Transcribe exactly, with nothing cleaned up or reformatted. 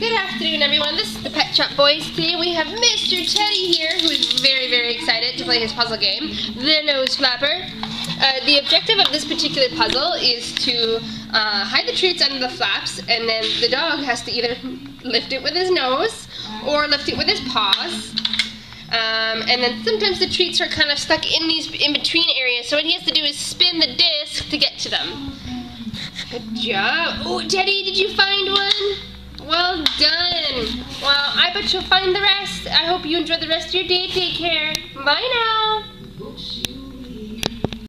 Good afternoon, everyone. This is the Pet Shop Boys. Today we have Mister Teddy here, who is very, very excited to play his puzzle game, the Nose Flapper. Uh, the objective of this particular puzzle is to uh, hide the treats under the flaps, and then the dog has to either lift it with his nose or lift it with his paws. Um, and then sometimes the treats are kind of stuck in these in-between areas, so what he has to do is spin the disc to get to them. Good job. Oh, Teddy, did you find one? Well done. Well, I bet you'll find the rest. I hope you enjoy the rest of your day. Take care. Bye now.